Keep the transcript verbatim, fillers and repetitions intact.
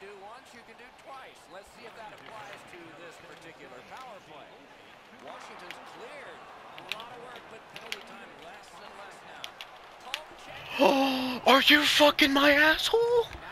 do once, you can do twice. Let's see if that applies to this particular power play. Washington's cleared. A lot of work, but penalty time less and less now. Are you fucking my asshole?